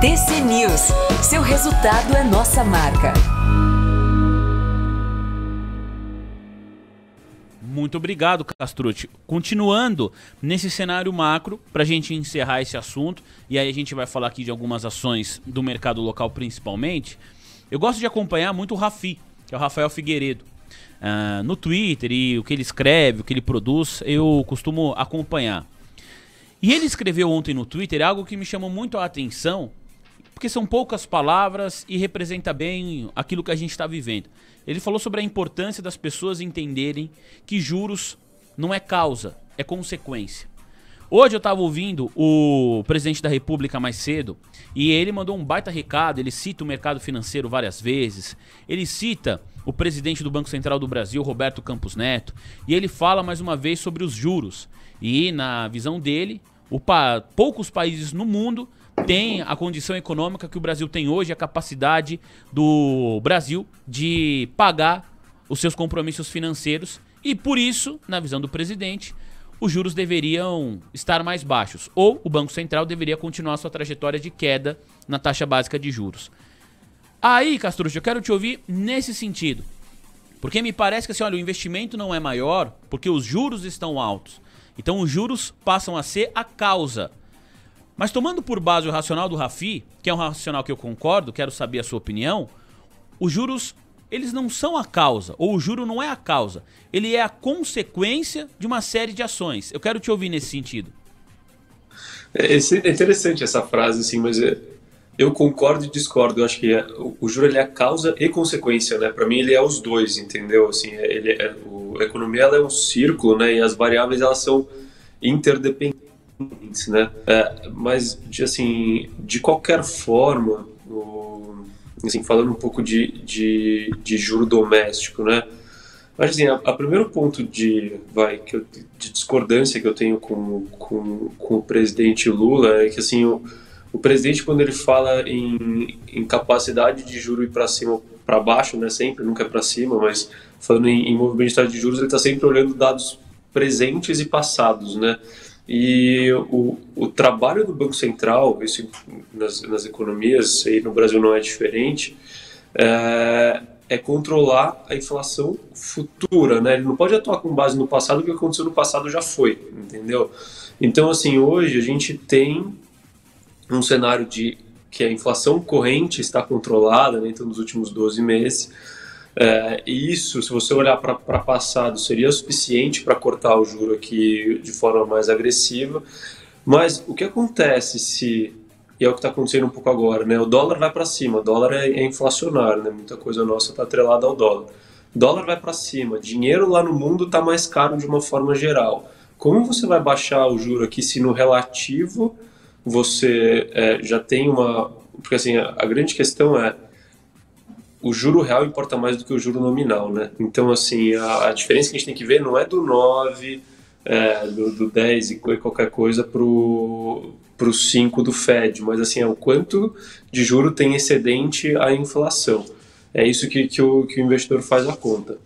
TC News. Seu resultado é nossa marca. Muito obrigado, Castrucci. Continuando nesse cenário macro, para a gente encerrar esse assunto, e aí a gente vai falar aqui de algumas ações do mercado local principalmente, eu gosto de acompanhar muito o Rafi, que é o Rafael Figueiredo. No Twitter, e o que ele escreve, o que ele produz, eu costumo acompanhar. E ele escreveu ontem no Twitter algo que me chamou muito a atenção, porque são poucas palavras e representa bem aquilo que a gente está vivendo. Ele falou sobre a importância das pessoas entenderem que juros não é causa, é consequência. Hoje eu estava ouvindo o presidente da República mais cedo e ele mandou um baita recado, ele cita o mercado financeiro várias vezes, ele cita o presidente do Banco Central do Brasil, Roberto Campos Neto, e ele fala mais uma vez sobre os juros. E na visão dele, poucos países no mundo têm a condição econômica que o Brasil tem hoje, a capacidade do Brasil de pagar os seus compromissos financeiros e por isso, na visão do presidente, os juros deveriam estar mais baixos ou o Banco Central deveria continuar sua trajetória de queda na taxa básica de juros. Aí, Castrucci, eu quero te ouvir nesse sentido, porque me parece que assim, olha, o investimento não é maior porque os juros estão altos. Então os juros passam a ser a causa. Mas tomando por base o racional do Rafi, que é um racional que eu concordo, quero saber a sua opinião, os juros, eles não são a causa, ou o juro não é a causa, ele é a consequência de uma série de ações. Eu quero te ouvir nesse sentido. É interessante essa frase, assim, mas eu concordo e discordo. Eu acho que o juro ele é a causa e consequência, né? Para mim ele é os dois, entendeu? Assim, a economia ela é um círculo, né? E as variáveis elas são interdependentes, né? Mas assim, de qualquer forma, assim, falando um pouco de juro doméstico, né? Mas assim, a primeiro ponto de discordância que eu tenho com o presidente Lula é que assim o presidente, quando ele fala em capacidade de juro ir para cima ou para baixo, né, sempre, nunca é para cima, mas falando em movimento de taxa de juros, ele está sempre olhando dados presentes e passados, né? E o trabalho do Banco Central, isso nas economias, e no Brasil não é diferente, é controlar a inflação futura, né? Ele não pode atuar com base no passado, o que aconteceu no passado já foi, entendeu? Então, assim, hoje a gente tem um cenário de que a inflação corrente está controlada, né, então, nos últimos 12 meses, e isso, se você olhar para passado, seria suficiente para cortar o juro aqui de forma mais agressiva, mas o que acontece e é o que está acontecendo um pouco agora, né, o dólar vai para cima, o dólar é inflacionário, né, muita coisa nossa está atrelada ao dólar. O dólar vai para cima, dinheiro lá no mundo está mais caro de uma forma geral. Como você vai baixar o juro aqui se no relativo você já tem porque assim, a grande questão é o juro real importa mais do que o juro nominal, né? Então, assim, a diferença que a gente tem que ver não é do 9, do 10 e qualquer coisa pro 5 do Fed, mas assim, é o quanto de juro tem excedente à inflação. É isso que o investidor faz a conta.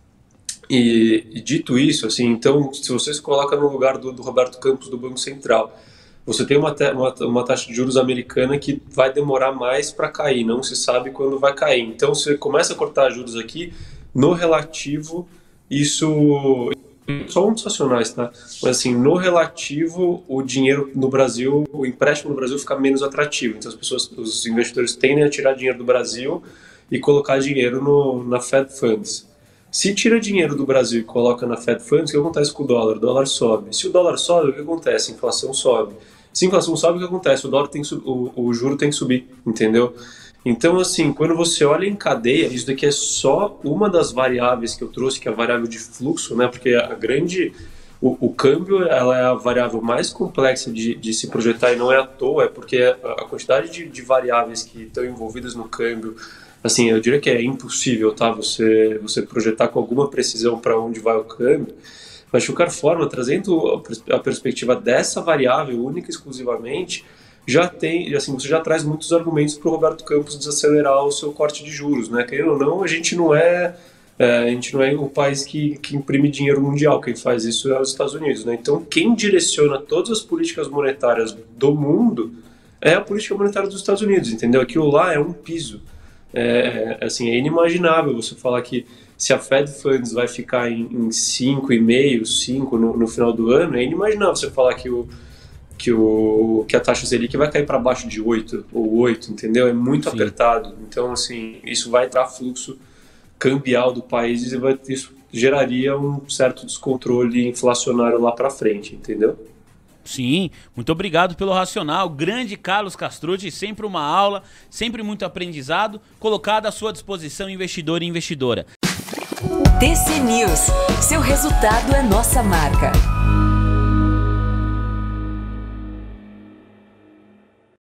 E dito isso, assim, então, se você se coloca no lugar do Roberto Campos do Banco Central, você tem uma taxa de juros americana que vai demorar mais para cair, não se sabe quando vai cair. Então, você começa a cortar juros aqui, no relativo, isso... Só uns racionais, tá? Mas assim, no relativo, o dinheiro no Brasil, o empréstimo no Brasil fica menos atrativo. Então, os investidores tendem a tirar dinheiro do Brasil e colocar dinheiro na Fed Funds. Se tira dinheiro do Brasil e coloca na Fed Funds, o que acontece com o dólar? O dólar sobe. Se o dólar sobe, o que acontece? A inflação sobe. Se a inflação sobe, o que acontece? O juro tem que subir, entendeu? Então, assim, quando você olha em cadeia, isso daqui é só uma das variáveis que eu trouxe, que é a variável de fluxo, né? Porque o câmbio ela é a variável mais complexa de se projetar e não é à toa, é porque a quantidade de variáveis que estão envolvidas no câmbio, assim, eu diria que é impossível, tá? Você projetar com alguma precisão para onde vai o câmbio. Mas, de qualquer forma, trazendo a perspectiva dessa variável única e exclusivamente, você já traz muitos argumentos para o Roberto Campos desacelerar o seu corte de juros, né? Querendo ou não, a gente não é o país que imprime dinheiro mundial, quem faz isso é os Estados Unidos, né? Então, quem direciona todas as políticas monetárias do mundo é a política monetária dos Estados Unidos, entendeu? Aquilo lá é um piso. Assim, é inimaginável você falar que se a Fed Funds vai ficar em 5,5, 5 no final do ano, é inimaginável você falar que a taxa Selic vai cair para baixo de 8 ou 8, entendeu? É muito apertado. Então, assim, isso vai entrar fluxo cambial do país e isso geraria um certo descontrole inflacionário lá para frente, entendeu? Sim, muito obrigado pelo racional. Grande Carlos Castrucci, sempre uma aula, sempre muito aprendizado, colocado à sua disposição, investidor e investidora. TC News, seu resultado é nossa marca.